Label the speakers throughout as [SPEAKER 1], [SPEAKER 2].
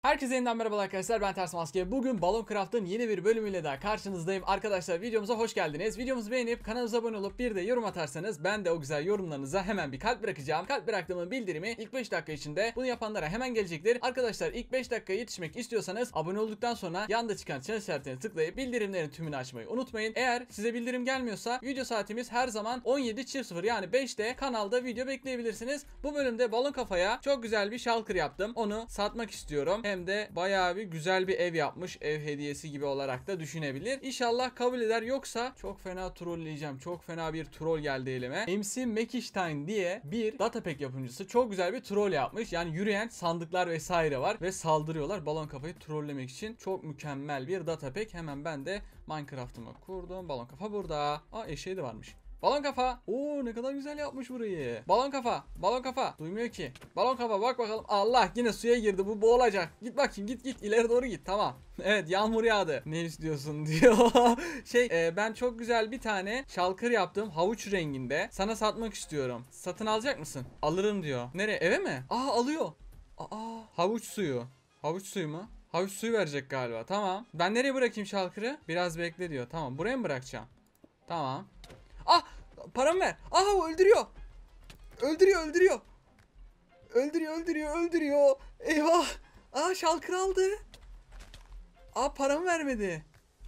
[SPEAKER 1] Herkese yeniden merhaba arkadaşlar, ben Ters Maske. Bugün Balon Craft'ın yeni bir bölümüyle daha karşınızdayım. Arkadaşlar videomuza hoş geldiniz. Videomuzu beğenip kanalımıza abone olup bir de yorum atarsanız ben de o güzel yorumlarınıza hemen bir kalp bırakacağım. Kalp bıraktığımın bildirimi ilk 5 dakika içinde bunu yapanlara hemen gelecektir. Arkadaşlar ilk 5 dakikaya yetişmek istiyorsanız abone olduktan sonra yanda çıkan çan işaretine tıklayıp bildirimlerin tümünü açmayı unutmayın. Eğer size bildirim gelmiyorsa video saatimiz her zaman 17.00 yani 5'te kanalda video bekleyebilirsiniz. Bu bölümde balon kafaya çok güzel bir shulker yaptım. Onu satmak istiyorum. Hem de bayağı bir güzel bir ev yapmış. Ev hediyesi gibi olarak da düşünebilir. İnşallah kabul eder. Yoksa çok fena trolleyeceğim. Çok fena bir troll geldi elime. MC Mekishstein diye bir datapack yapımcısı çok güzel bir troll yapmış. Yani yürüyen sandıklar vesaire var ve saldırıyorlar. Balon kafayı trollemek için çok mükemmel bir datapack. Hemen ben de Minecraft'ımı kurdum. Balon kafa burada. Aa, eşeği de varmış. Balon kafa. Oo, ne kadar güzel yapmış burayı. Balon kafa. Balon kafa. Duymuyor ki. Balon kafa, bak bakalım. Allah, yine suya girdi. Bu boğulacak. Git bakayım, git. İleri doğru git. Tamam. Evet, yağmur yağdı. Ne istiyorsun diyor. Ben çok güzel bir tane şalkır yaptım. Havuç renginde. Sana satmak istiyorum. Satın alacak mısın? Alırım diyor. Nereye? Eve mi? Aa, alıyor. Aa, havuç suyu. Havuç suyu mu? Havuç suyu verecek galiba. Tamam. Ben nereye bırakayım şalkırı? Biraz bekle diyor. Tamam. Buraya mı bırakacağım? Tamam. Ah, paramı ver. Ah, öldürüyor. Öldürüyor. Eyvah. Ah, şalkır aldı. Ah, paramı vermedi.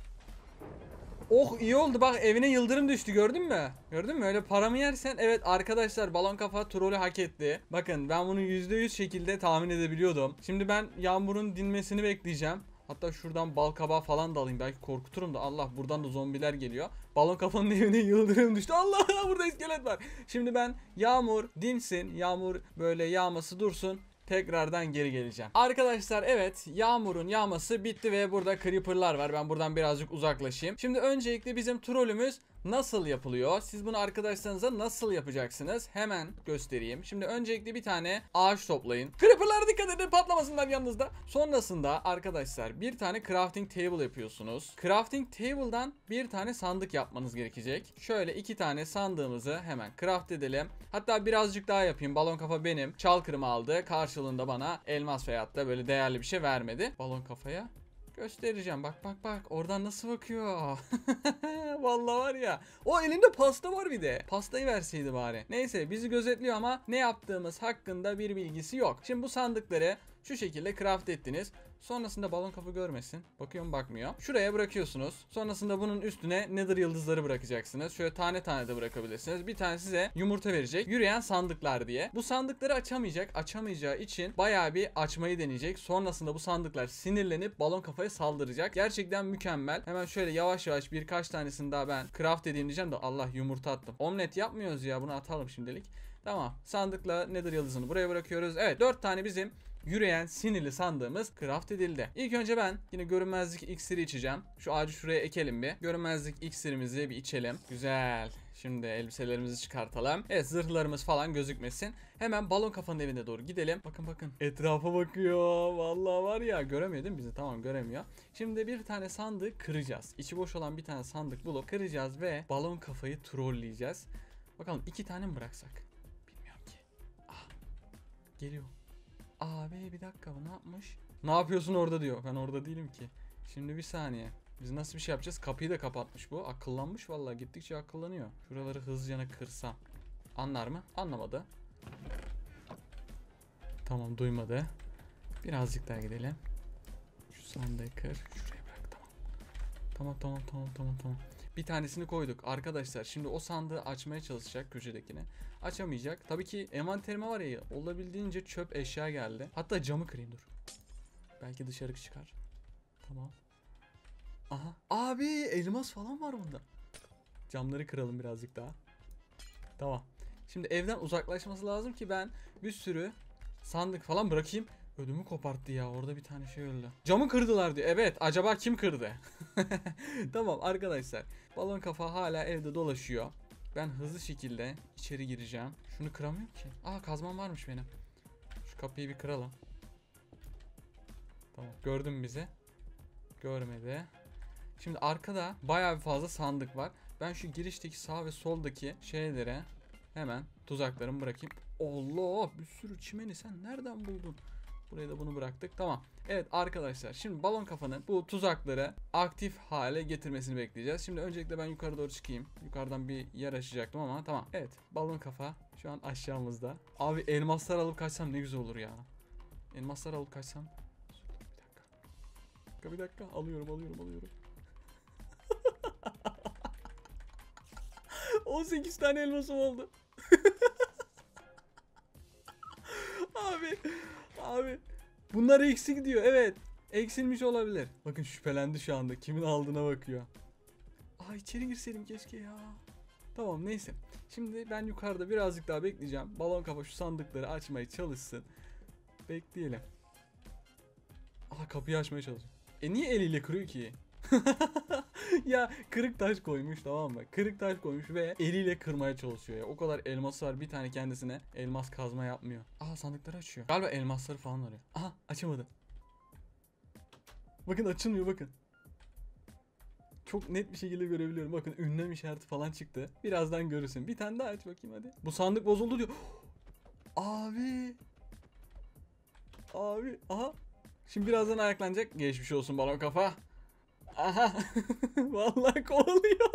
[SPEAKER 1] Oh, iyi oldu, bak evine yıldırım düştü, gördün mü? Öyle paramı yersen. Evet arkadaşlar, balon kafa trolü hak etti. Bakın, ben bunu %100 şekilde tahmin edebiliyordum. Şimdi ben yağmurun dinmesini bekleyeceğim. Hatta şuradan bal kabağı falan da alayım. Belki korkuturum da. Allah, buradan da zombiler geliyor. Balon kafanın evine yıldırım düştü. Allah, burada iskelet var. Şimdi ben yağmur dinsin. Yağmur böyle yağması dursun. Tekrardan geri geleceğim. Arkadaşlar, evet, yağmurun yağması bitti ve burada creeper'lar var. Ben buradan birazcık uzaklaşayım. Şimdi öncelikle bizim trollümüz nasıl yapılıyor? Siz bunu arkadaşlarınıza nasıl yapacaksınız? Hemen göstereyim. Şimdi öncelikle bir tane ağaç toplayın. Creeper'lara dikkat edin, patlamasınlar yanınızda. Sonrasında arkadaşlar bir tane crafting table yapıyorsunuz. Crafting table'dan bir tane sandık yapmanız gerekecek. Şöyle 2 tane sandığımızı hemen craft edelim. Hatta birazcık daha yapayım. Balon kafa benim Çalkırımı aldı. Karşılığında bana elmas veyahut da böyle değerli bir şey vermedi. Balon kafaya göstereceğim. Bak. Oradan nasıl bakıyor. Vallahi var ya. O elinde pasta var bir de. Pastayı verseydi bari. Neyse, bizi gözetliyor ama ne yaptığımız hakkında bir bilgisi yok. Şimdi bu sandıkları şu şekilde craft ettiniz. Sonrasında balon kafa görmesin. Bakıyor mu, bakmıyor. Şuraya bırakıyorsunuz. Sonrasında bunun üstüne nether yıldızları bırakacaksınız. Şöyle tane tane de bırakabilirsiniz. Bir tane size yumurta verecek. Yürüyen sandıklar diye. Bu sandıkları açamayacak. Açamayacağı için bayağı bir açmayı deneyecek. Sonrasında bu sandıklar sinirlenip balon kafaya saldıracak. Gerçekten mükemmel. Hemen şöyle yavaş yavaş birkaç tanesini daha ben craft edeyim diyeceğim de Allah, yumurta attım. Omlet yapmıyoruz ya, bunu atalım şimdilik. Tamam. Sandıkla nether yıldızını buraya bırakıyoruz. Evet, 4 tane bizim yürüyen sinirli sandığımız craft edildi. İlk önce ben yine görünmezlik iksiri içeceğim. Şu ağacı şuraya ekelim bir. Görünmezlik iksirimizi bir içelim. Güzel. Şimdi elbiselerimizi çıkartalım. Evet, zırhlarımız falan gözükmesin. Hemen balon kafanın evine doğru gidelim. Bakın. Etrafa bakıyor. Vallahi var ya, göremiyor değil mi bizi? Tamam, göremiyor. Şimdi bir tane sandığı kıracağız. İçi boş olan bir tane sandık bulup kıracağız ve balon kafayı trolleyeceğiz. Bakalım 2 tane mi bıraksak? Bilmiyorum ki. Ah, geliyor. Abi bir dakika, bu ne yapmış? Ne yapıyorsun orada diyor. Ben orada değilim ki. Şimdi bir saniye. Biz nasıl bir şey yapacağız? Kapıyı da kapatmış bu. Akıllanmış vallahi, gittikçe akıllanıyor. Şuraları hızlıca kırsam anlar mı? Anlamadı. Tamam, duymadı. Birazcık daha gidelim. Şu sandığı kır. Şuraya bırak, tamam. Bir tanesini koyduk arkadaşlar. Şimdi o sandığı açmaya çalışacak, köşedekini. Açamayacak. Tabii ki envanterime var ya, olabildiğince çöp eşya geldi. Hatta camı kırayım, dur. Belki dışarı çıkar. Tamam. Aha. Abi, elmas falan var bunda. Camları kıralım birazcık daha. Tamam. Şimdi evden uzaklaşması lazım ki ben bir sürü sandık falan bırakayım. Ödümü koparttı ya, orada bir tane şey öldü. Camı kırdılar diyor. Evet, acaba kim kırdı? Tamam arkadaşlar. Balon kafa hala evde dolaşıyor. Ben hızlı şekilde içeri gireceğim. Şunu kıramıyorum ki. Aa, kazmam varmış benim. Şu kapıyı bir kıralım. Tamam, gördün mü bizi? Görmedi. Şimdi arkada bayağı bir fazla sandık var. Ben şu girişteki sağ ve soldaki şeylere hemen tuzaklarımı bırakayım. Allah, bir sürü çimeni sen nereden buldun? Buraya da bunu bıraktık. Tamam. Evet arkadaşlar, şimdi balon kafanın bu tuzakları aktif hale getirmesini bekleyeceğiz. Şimdi öncelikle ben yukarı doğru çıkayım. Yukarıdan bir yer açacaktım ama tamam. Evet, balon kafa şu an aşağımızda. Abi elmaslar alıp kaçsam ne güzel olur ya. Elmaslar alıp kaçsam. Bir dakika. Alıyorum. 18 tane elmasım oldu. Abi. Bunlar eksik diyor. Evet. Eksilmiş olabilir. Bakın şüphelendi şu anda. Kimin aldığına bakıyor. İçeri girseydim keşke ya. Tamam, neyse. Şimdi ben yukarıda birazcık daha bekleyeceğim. Balon kafa şu sandıkları açmaya çalışsın. Bekleyelim. Kapıyı açmaya çalışıyor. Niye eliyle kırıyor ki? Ya kırık taş koymuş, tamam mı? Kırık taş koymuş ve eliyle kırmaya çalışıyor ya. O kadar elması var, bir tane kendisine elmas kazma yapmıyor. Sandıkları açıyor. Galiba elmasları falan arıyor. Açamadı. Bakın açılmıyor, bakın. Çok net bir şekilde görebiliyorum. Bakın ünlem işareti falan çıktı. Birazdan görürsün. Bir tane daha aç bakayım hadi. Bu sandık bozuldu diyor. Abi. Aha. Şimdi birazdan ayaklanacak. Geçmiş olsun balon kafa. Aha. Vallahi kovalıyor.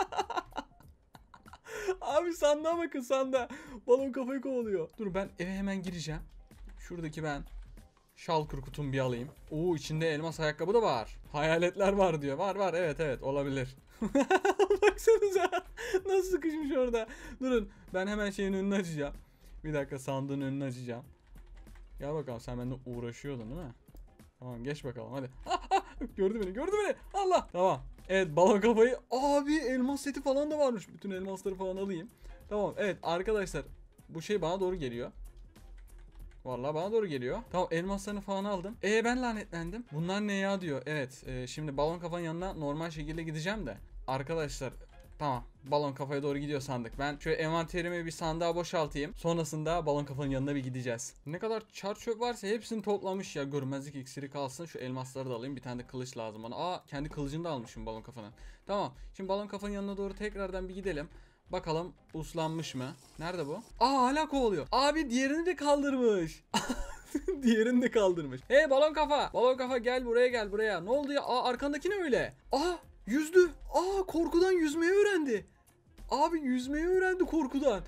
[SPEAKER 1] Abi sandığa bakın, sandığa. Balon kafayı kovalıyor. Dur, ben eve hemen gireceğim. Şuradaki ben şalkır kutumu bir alayım. İçinde elmas ayakkabı da var. Hayaletler var diyor. Var, evet olabilir. Baksanıza nasıl sıkışmış orada. Durun, ben hemen şeyin önünü açacağım. Bir dakika, sandığın önünü açacağım. Gel bakalım, sen benimle uğraşıyordun değil mi? Tamam, geç bakalım hadi. Gördü beni. Allah. Tamam. Evet, balon kafayı. Abi elmas seti falan da varmış. Bütün elmasları falan alayım. Tamam, evet arkadaşlar. Bu şey bana doğru geliyor. Vallahi bana doğru geliyor. Tamam, elmaslarını falan aldım. Ben lanetlendim. Bunlar ne ya diyor. Evet, şimdi balon kafanın yanına normal şekilde gideceğim de. Arkadaşlar tamam, balon kafaya doğru gidiyor sandık. Ben şöyle envanterimi bir sandığa boşaltayım. Sonrasında balon kafanın yanına bir gideceğiz. Ne kadar çar çöp varsa hepsini toplamış ya. Görmezlik iksiri kalsın. Şu elmasları da alayım. Bir tane de kılıç lazım bana. Kendi kılıcını da almışım balon kafanın. Tamam, şimdi balon kafanın yanına doğru tekrardan bir gidelim. Bakalım uslanmış mı? Nerede bu? Hala kovalıyor. Abi diğerini de kaldırmış. Diğerini de kaldırmış. Hey balon kafa. Balon kafa, gel buraya. Ne oldu ya? Arkandaki ne öyle? Yüzdü. Korkudan yüzmeyi öğrendi. Abi yüzmeyi öğrendi korkudan.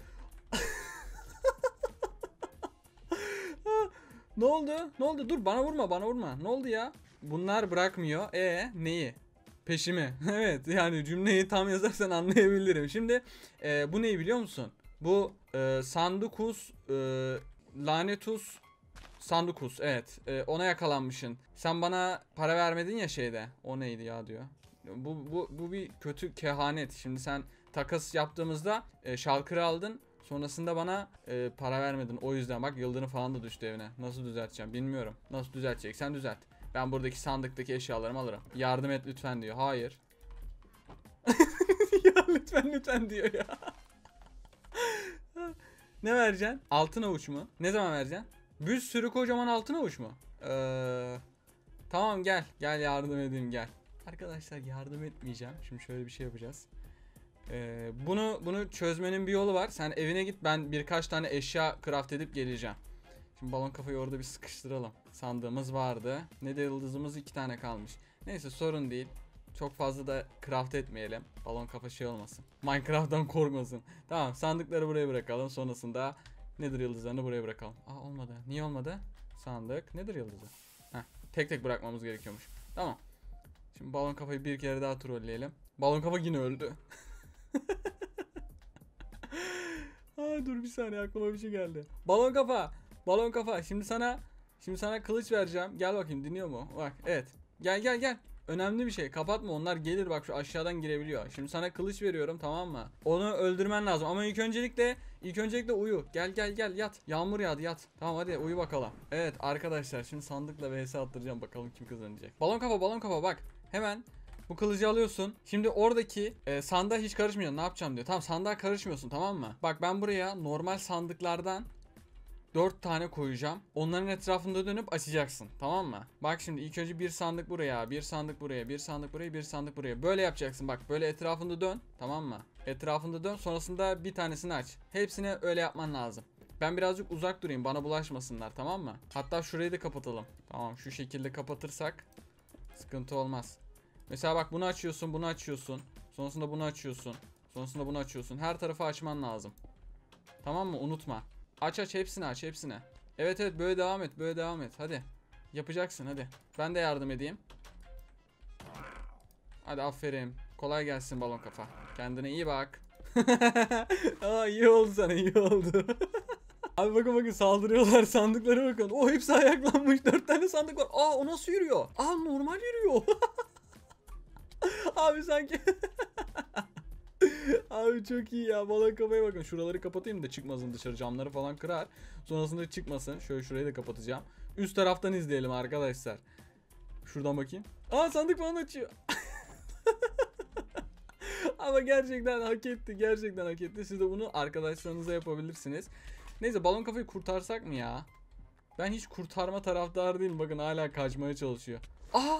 [SPEAKER 1] Ne oldu? Dur, bana vurma. Ne oldu ya? Bunlar bırakmıyor. Neyi? Peşimi. Evet, yani cümleyi tam yazarsan anlayabilirim. Şimdi bu neyi biliyor musun? Bu Sandukus Lanetus Sandukus, evet. Ona yakalanmışsın. Sen bana para vermedin ya şeyde. O neydi ya diyor. Bu bir kötü kehanet. Şimdi sen takas yaptığımızda şalkırı aldın. Sonrasında bana para vermedin. O yüzden bak, yıldırım falan da düştü evine. Nasıl düzelteceğim bilmiyorum. Nasıl düzeltecek? Sen düzelt. Ben buradaki sandıktaki eşyalarımı alırım. Yardım et lütfen diyor. Hayır. Ya lütfen diyor ya. Ne vereceksin? Altın avuç mu? Ne zaman vereceksin? Bir sürü kocaman altın avuç mu? Tamam, gel. Gel yardım edeyim, gel. Arkadaşlar yardım etmeyeceğim. Şimdi şöyle bir şey yapacağız. Bunu çözmenin bir yolu var. Sen evine git, ben birkaç tane eşya craft edip geleceğim. Şimdi balon kafayı orada bir sıkıştıralım. Sandığımız vardı. Ne de yıldızımız 2 tane kalmış. Neyse, sorun değil. Çok fazla da craft etmeyelim. Balon kafa şey olmasın. Minecraft'tan korkmasın. Tamam, sandıkları buraya bırakalım. Sonrasında nedir yıldızlarını buraya bırakalım. Olmadı. Niye olmadı? Sandık. Nedir yıldızı? Tek tek bırakmamız gerekiyormuş. Tamam. Şimdi balon kafayı bir kere daha trolleyelim. Balon kafa yine öldü. Dur bir saniye, aklıma bir şey geldi. Balon kafa. Şimdi sana kılıç vereceğim. Gel bakayım, dinliyor mu? Bak, evet. Gel. Önemli bir şey. Kapatma, onlar gelir bak, şu aşağıdan girebiliyor. Şimdi sana kılıç veriyorum, tamam mı? Onu öldürmen lazım ama ilk öncelikle uyu. Gel yat. Yağmur yağdı, yat. Tamam hadi uyu bakalım. Evet arkadaşlar, şimdi sandıkla vs attıracağım, bakalım kim kazanacak. Balon kafa bak. Hemen bu kılıcı alıyorsun. Şimdi oradaki sandığa hiç karışmıyorsun. Ne yapacağım diyor. Tamam, sandığa karışmıyorsun, tamam mı? Bak, ben buraya normal sandıklardan 4 tane koyacağım. Onların etrafında dönüp açacaksın. Tamam mı? Bak şimdi ilk önce bir sandık buraya, bir sandık buraya, bir sandık buraya, bir sandık buraya. Böyle yapacaksın. Bak, böyle etrafında dön. Tamam mı? Etrafında dön. Sonrasında bir tanesini aç. Hepsini öyle yapman lazım. Ben birazcık uzak durayım, bana bulaşmasınlar, tamam mı? Hatta şurayı da kapatalım. Tamam, şu şekilde kapatırsak sıkıntı olmaz. Mesela bak, bunu açıyorsun, bunu açıyorsun. Sonrasında bunu açıyorsun. Sonrasında bunu açıyorsun. Her tarafı açman lazım. Tamam mı? Unutma. Aç aç, hepsini aç, hepsini. Evet evet, böyle devam et, böyle devam et. Hadi. Yapacaksın, hadi. Ben de yardım edeyim. Hadi aferin. Kolay gelsin balon kafa. Kendine iyi bak. Aa, iyi oldu sana, iyi oldu. Abi bakın saldırıyorlar, sandıklara bakın. O hepsi ayaklanmış. 4 tane sandık var. Aa, o nasıl yürüyor? Aa, normal yürüyor. Abi sanki. Abi çok iyi ya. Balon kafaya bakın. Şuraları kapatayım da çıkmasın dışarı. Camları falan kırar. Sonrasında çıkmasın. Şöyle şurayı da kapatacağım. Üst taraftan izleyelim arkadaşlar. Şuradan bakayım. Aa, sandık falan açıyor. Ama gerçekten hak etti. Gerçekten hak etti. Siz de bunu arkadaşlarınıza yapabilirsiniz. Neyse, balon kafayı kurtarsak mı ya? Ben hiç kurtarma taraftarı değilim. Bakın hala kaçmaya çalışıyor. Aa!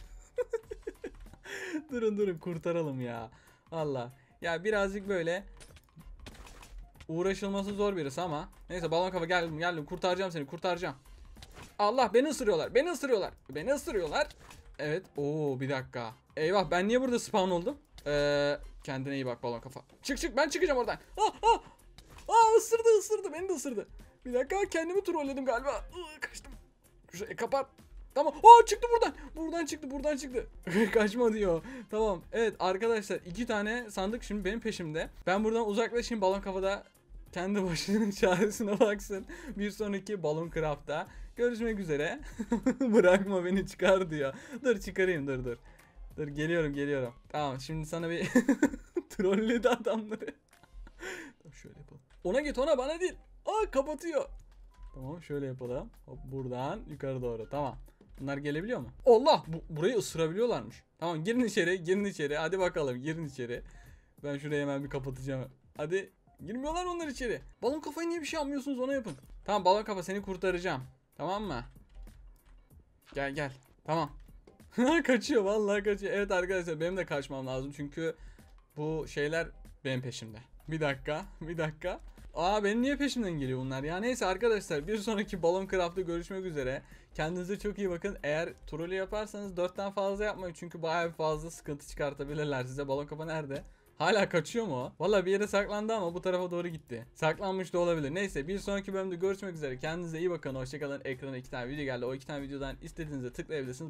[SPEAKER 1] Durun kurtaralım ya. Valla. Ya birazcık böyle uğraşılması zor birisi ama. Neyse, balon kafa geldim. Kurtaracağım seni, kurtaracağım. Allah, beni ısırıyorlar. Beni ısırıyorlar. Evet. Oo, bir dakika. Eyvah, ben niye burada spawn oldum? Kendine iyi bak balon kafa. Çık, ben çıkacağım oradan. Isırdı. Beni de ısırdı. Bir dakika, kendimi trolledim galiba. Kaçtım. Şurayı kapat. Tamam. Çıktı buradan. Buradan çıktı. Kaçma diyor. Tamam. Evet arkadaşlar, 2 tane sandık şimdi benim peşimde. Ben buradan uzaklaşayım, balon kafada kendi başının çaresine baksın. Bir sonraki Balon Craft'ta görüşmek üzere. Bırakma beni, çıkar diyor. Dur çıkarayım, dur. Dur, geliyorum. Tamam, şimdi sana bir trolledi adamları. Tamam, şöyle yapalım. Ona git, ona, bana değil. Kapatıyor. Tamam, şöyle yapalım. Hop, buradan yukarı doğru. Tamam. Bunlar gelebiliyor mu? Allah, burayı ısırabiliyorlarmış. Tamam, girin içeri. Hadi bakalım, girin içeri. Ben şurayı hemen bir kapatacağım. Hadi. Girmiyorlar onlar içeri. Balon kafayı niye bir şey yapmıyorsunuz, ona yapın. Tamam balon kafa, seni kurtaracağım. Tamam mı? Gel. Tamam. Kaçıyor, vallahi kaçıyor. Evet arkadaşlar, benim de kaçmam lazım çünkü bu şeyler benim peşimde. Bir dakika. Benim niye peşimden geliyor bunlar ya? Neyse arkadaşlar, bir sonraki Balon Craft'ta görüşmek üzere. Kendinize çok iyi bakın. Eğer trolü yaparsanız 4'ten fazla yapmayın çünkü bayağı bir fazla sıkıntı çıkartabilirler size. Balon kafa nerede? Hala kaçıyor mu o? Valla bir yere saklandı ama bu tarafa doğru gitti. Saklanmış da olabilir. Neyse, bir sonraki bölümde görüşmek üzere. Kendinize iyi bakın. Hoşçakalın. Ekrana 2 tane video geldi. O 2 tane videodan istediğinizde tıklayabilirsiniz.